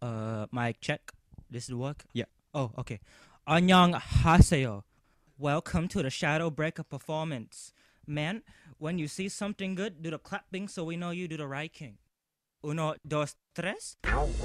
Mic check. This is work. Yeah. Oh, okay. Annyeong haseyo. Welcome to the Shadow Breaker performance. Man, when you see something good, do the clapping so we know you do the right king. Uno, dos, tres.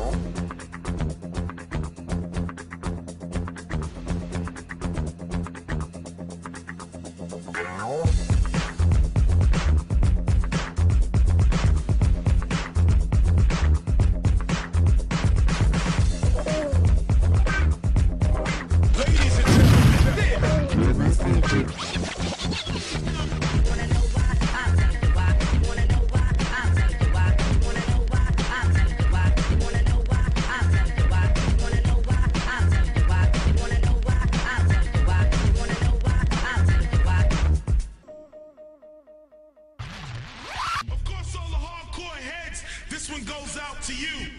Of course, all the hardcore heads, this one goes out to you.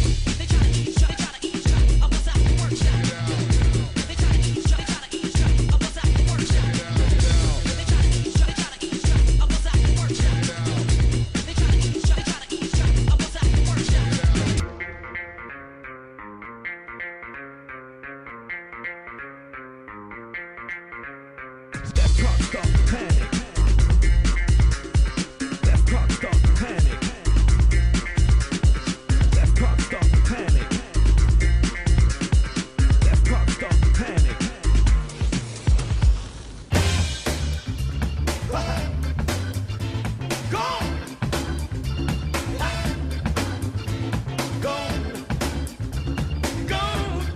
That truck start to panic. That truck start to panic. That truck start to panic. That truck start to panic. Gone. Gone. Gone.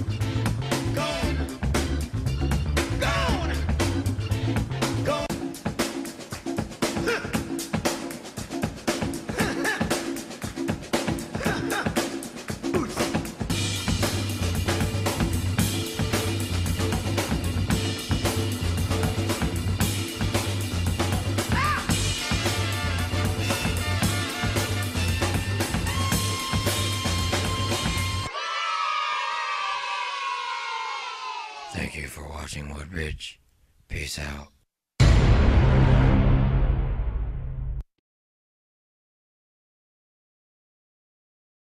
Gone. Gone. Thank you for watching Woodbridge. Peace out.